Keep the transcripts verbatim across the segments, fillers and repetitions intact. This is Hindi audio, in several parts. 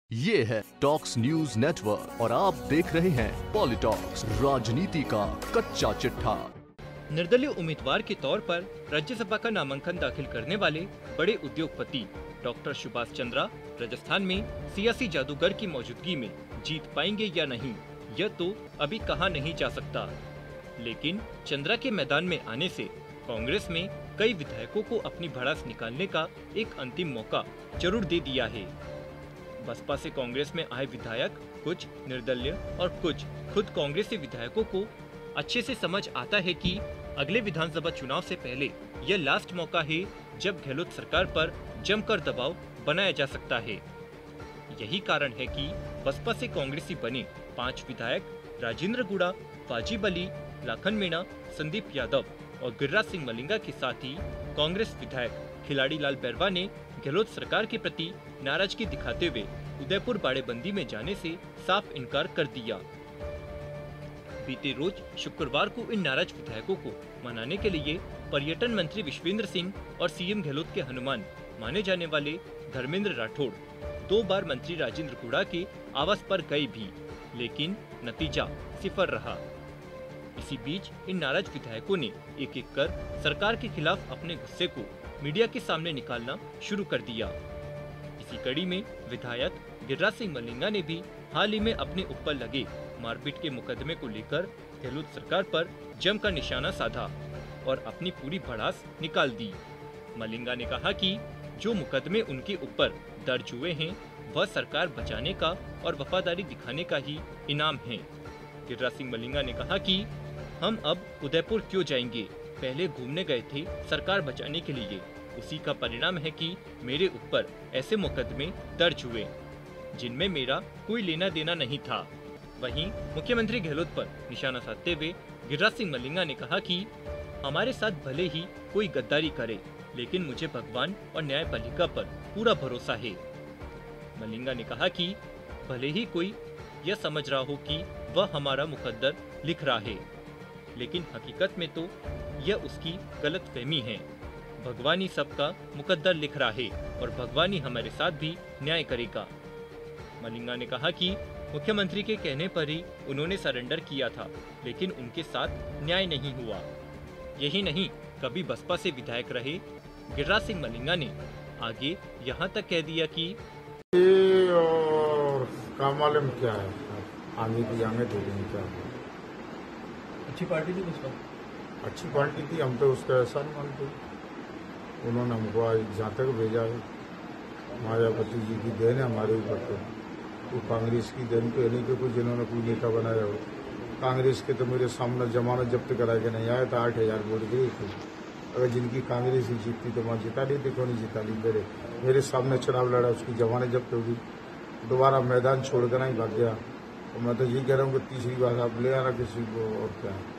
ये है टॉक्स न्यूज नेटवर्क और आप देख रहे हैं पॉलिटॉक्स, राजनीति का कच्चा चिट्ठा। निर्दलीय उम्मीदवार के तौर पर राज्यसभा का नामांकन दाखिल करने वाले बड़े उद्योगपति डॉक्टर सुभाष चंद्रा राजस्थान में सियासी जादूगर की मौजूदगी में जीत पाएंगे या नहीं, यह तो अभी कहा नहीं जा सकता। लेकिन चंद्रा के मैदान में आने से कांग्रेस में कई विधायकों को अपनी भड़ास निकालने का एक अंतिम मौका जरूर दे दिया है। बसपा से कांग्रेस में आए विधायक कुछ निर्दलीय और कुछ खुद कांग्रेसी विधायकों को अच्छे से समझ आता है कि अगले विधानसभा चुनाव से पहले यह लास्ट मौका है जब गहलोत सरकार पर जमकर दबाव बनाया जा सकता है। यही कारण है कि बसपा से कांग्रेसी बने पांच विधायक राजेंद्र गुड़ा, वाजिब अली, लाखन मीणा, संदीप यादव और गिरिराज सिंह मलिंगा के साथ ही कांग्रेस विधायक खिलाड़ी लाल बैरवा ने गहलोत सरकार के प्रति नाराजगी दिखाते हुए उदयपुर बाड़ेबंदी में जाने से साफ इनकार कर दिया। बीते रोज शुक्रवार को इन नाराज विधायकों को मनाने के लिए पर्यटन मंत्री विश्वेंद्र सिंह और सीएम गहलोत के हनुमान माने जाने वाले धर्मेंद्र राठौड़ दो बार मंत्री राजेंद्र गुड़ा के आवास पर गए भी, लेकिन नतीजा सिफर रहा। इसी बीच इन नाराज विधायकों ने एक एक कर सरकार के खिलाफ अपने गुस्से को मीडिया के सामने निकालना शुरू कर दिया। इसी कड़ी में विधायक गिरिराज सिंह मलिंगा ने भी हाल ही में अपने ऊपर लगे मारपीट के मुकदमे को लेकर गहलोत सरकार पर जमकर निशाना साधा और अपनी पूरी भड़ास निकाल दी। मलिंगा ने कहा कि जो मुकदमे उनके ऊपर दर्ज हुए हैं वह सरकार बचाने का और वफादारी दिखाने का ही इनाम है। गिरिराज सिंह मलिंगा ने कहा कि हम अब उदयपुर क्यों जाएंगे, पहले घूमने गए थे सरकार बचाने के लिए, उसी का परिणाम है कि मेरे ऊपर ऐसे मुकदमे दर्ज हुए जिनमें मेरा कोई लेना देना नहीं था। वहीं मुख्यमंत्री गहलोत पर निशाना साधते हुए गिरिराज सिंह मलिंगा ने कहा कि हमारे साथ भले ही कोई गद्दारी करे, लेकिन मुझे भगवान और न्यायपालिका पर पूरा भरोसा है। मलिंगा ने कहा कि भले ही कोई यह समझ रहा हो कि वह हमारा मुकद्दर लिख रहा है, लेकिन हकीकत में तो यह उसकी गलतफहमी है। भगवान ही सबका मुकद्दर लिख रहा है और भगवान ही हमारे साथ भी न्याय करेगा। मलिंगा ने कहा कि मुख्यमंत्री के कहने पर ही उन्होंने सरेंडर किया था, लेकिन उनके साथ न्याय नहीं हुआ। यही नहीं, कभी बसपा से विधायक रहे गिरिराज सिंह मलिंगा ने आगे यहाँ तक कह दिया कि ये और काम वाले में क्या है, आगे की आगे देखेंगे क्या है। अच्छी पार्टी थी बसपा, अच्छी पार्टी थी, हम तो उसका एहसान मानते। उन्होंने हमको आज जहाँ तक भेजा है, मायावती जी की देन है हमारे ऊपर। तो वो कांग्रेस की देन तो नहीं कि कोई जिन्होंने कोई नेता बनाया हो। कांग्रेस के तो मेरे सामने जमानत जब्त करा के नहीं आया था, आठ हजार वोट गए थे। अगर जिनकी कांग्रेस ही जीतती तो वहाँ जिता लेते, क्यों नहीं जिता ली। मेरे मेरे सामने चुनाव लड़ा, उसकी जमानत जब्त होगी, दोबारा मैदान छोड़कर नहीं भाग गया। तो मैं तो यही कह रहा हूँ कि तीसरी बार आप ले आना किसी को, और क्या है।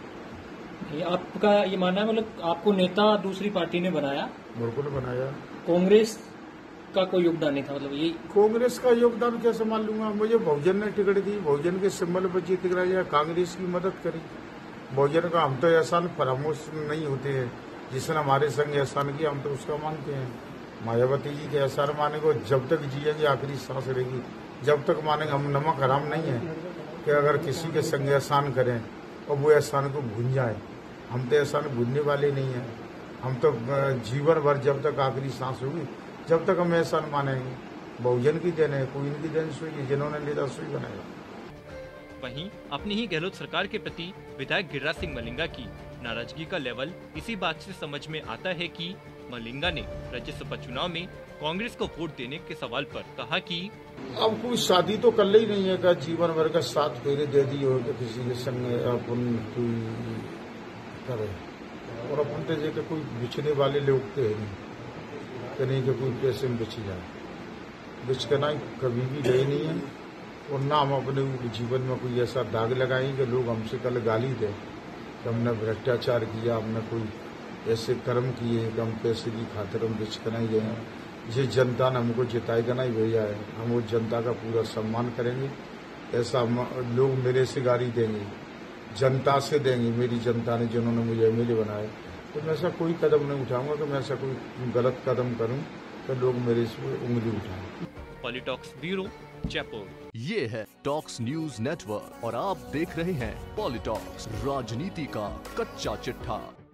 ये आपका ये मानना है, मतलब आपको नेता दूसरी पार्टी ने बनाया, मुझको ने बनाया, कांग्रेस का कोई योगदान नहीं था, मतलब ये कांग्रेस का योगदान कैसे मान लूंगा। मुझे बहुजन ने टिकट दी, बहुजन के सिंबल पर जीत कराया, कांग्रेस की मदद करी। बहुजन का हम तो एहसान फरामोश नहीं होते हैं, जिसने हमारे संग एहसान किया हम तो उसका मानते हैं। मायावती जी के एहसान मानेंगे, जब तक जिएंगे आखिरी सांस रहेगी जब तक मानेंगे। हम नमक हराम नहीं है कि अगर किसी के संग एहसान करें और वो एहसान को भूल जाए। हम तो एहसान भूलने वाले नहीं हैं। हम तो जीवन भर जब तक आखिरी सांस होगी जब तक हम एहसान मानेंगे। बहुजन की देन है, कोई इनकी देन सुई है, जिन्होंने लिया सुई बनाएगा। वहीं अपनी ही गहलोत सरकार के प्रति विधायक गिरिराज सिंह मलिंगा की नाराजगी का लेवल इसी बात से समझ में आता है कि मलिंगा ने राज्यसभा चुनाव में कांग्रेस को वोट देने के सवाल पर कहा कि अब कोई शादी तो कर ही नहीं है का जीवन भर का साथ फेरे दे दी हो तो किसी के संग अपन कोई करे। और अपन तो जैसे कोई बिछने वाले लोग तो है नहीं कि नहीं कि कोई पैसे में बिछ जाए। बिछकना कभी भी गए नहीं है, और ना हम अपने जीवन में कोई ऐसा दाग लगाएं कि लोग हमसे कल गाली दें कि हमने भ्रष्टाचार किया, हमने कोई ऐसे कर्म किए कि हम पैसे की खातिर हम बिछकना ही गए हैं। ये जनता ने हमको जिताएगा नहीं भेजा है, हम वो जनता का पूरा सम्मान करेंगे। ऐसा लोग मेरे से गाली देंगे, जनता से देंगे, मेरी जनता ने जिन्होंने मुझे एमएलए बनाया। तो मैं ऐसा कोई कदम नहीं उठाऊंगा कि मैं ऐसा कोई गलत कदम करूं तो लोग मेरे से उंगली उठाएं। Politalks bureau, Jaipur. ये है टॉक्स न्यूज नेटवर्क और आप देख रहे हैं पॉलिटॉक्स, राजनीति का कच्चा चिट्ठा।